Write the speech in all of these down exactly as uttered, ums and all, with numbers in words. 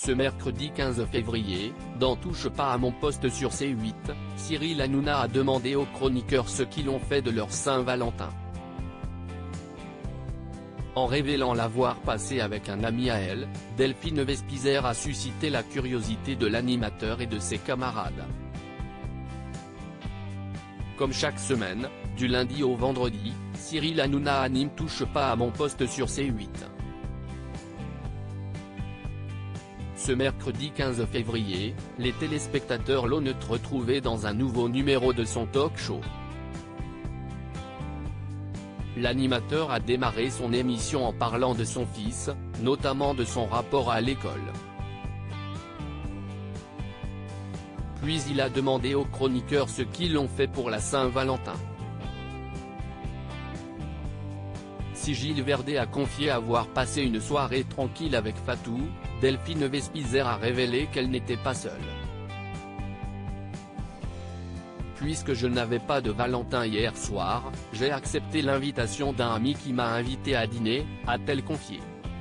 Ce mercredi quinze février, dans Touche pas à mon poste sur C huit, Cyril Hanouna a demandé aux chroniqueurs ce qu'ils ont fait de leur Saint-Valentin. En révélant l'avoir passé avec un ami à elle, Delphine Vespizer a suscité la curiosité de l'animateur et de ses camarades. Comme chaque semaine, du lundi au vendredi, Cyril Hanouna anime Touche pas à mon poste sur C huit. Ce mercredi quinze février, les téléspectateurs l'ont retrouvé dans un nouveau numéro de son talk-show. L'animateur a démarré son émission en parlant de son fils, notamment de son rapport à l'école. Puis il a demandé aux chroniqueurs ce qu'ils ont fait pour la Saint-Valentin. Si Gilles Verdez a confié avoir passé une soirée tranquille avec Fatou, Delphine Vespizer a révélé qu'elle n'était pas seule. Puisque je n'avais pas de Valentin hier soir, j'ai accepté l'invitation d'un ami qui m'a invité à dîner, a-t-elle confié.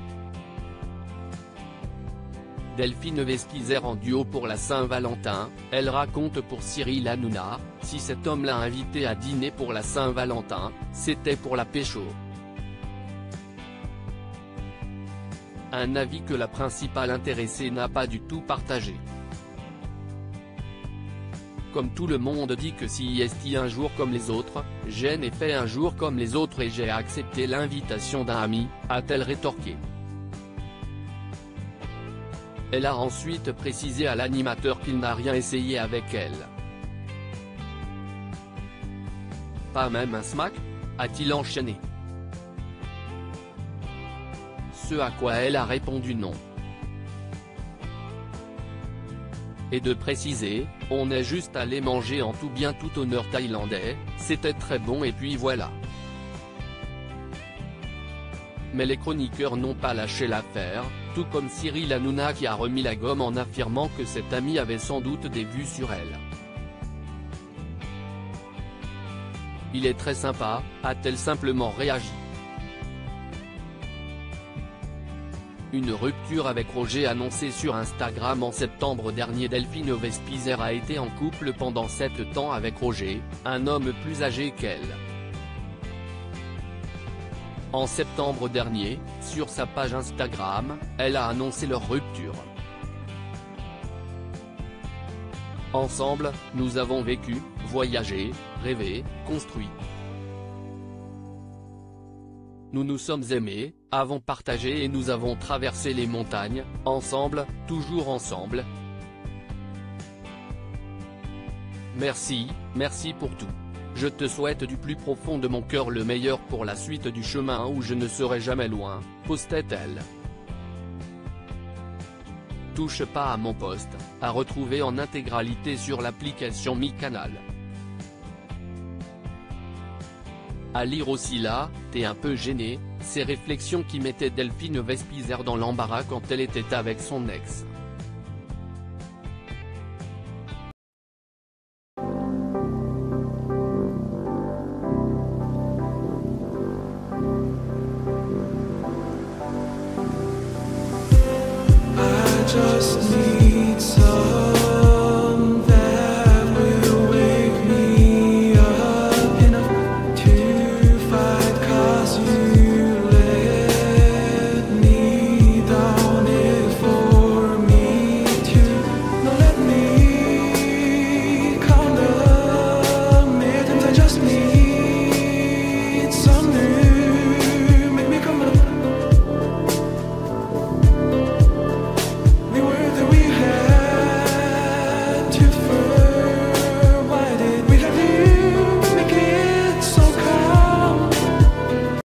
Delphine Vespizer en duo pour la Saint-Valentin, elle raconte pour Cyril Hanouna, si cet homme l'a invité à dîner pour la Saint-Valentin, c'était pour la pécho. Un avis que la principale intéressée n'a pas du tout partagé. Comme tout le monde dit que si est un jour comme les autres, je n'ai fait un jour comme les autres et j'ai accepté l'invitation d'un ami, a-t-elle rétorqué. Elle a ensuite précisé à l'animateur qu'il n'a rien essayé avec elle. Pas même un smack, a-t-il enchaîné. Ce à quoi elle a répondu non. Et de préciser, on est juste allé manger en tout bien tout honneur thaïlandais, c'était très bon et puis voilà. Mais les chroniqueurs n'ont pas lâché l'affaire, tout comme Cyril Hanouna qui a remis la gomme en affirmant que cet ami avait sans doute des vues sur elle. Il est très sympa, a-t-elle simplement réagi. Une rupture avec Roger annoncée sur Instagram en septembre dernier. Delphine Vespizer a été en couple pendant sept ans avec Roger, un homme plus âgé qu'elle. En septembre dernier, sur sa page Instagram, elle a annoncé leur rupture. Ensemble, nous avons vécu, voyagé, rêvé, construit. Nous nous sommes aimés, avons partagé et nous avons traversé les montagnes, ensemble, toujours ensemble. Merci, merci pour tout. Je te souhaite du plus profond de mon cœur le meilleur pour la suite du chemin où je ne serai jamais loin, postait-elle. Touche pas à mon poste, à retrouver en intégralité sur l'application MyCanal. À lire aussi là, t'es un peu gêné, ces réflexions qui mettaient Delphine Vespizer dans l'embarras quand elle était avec son ex.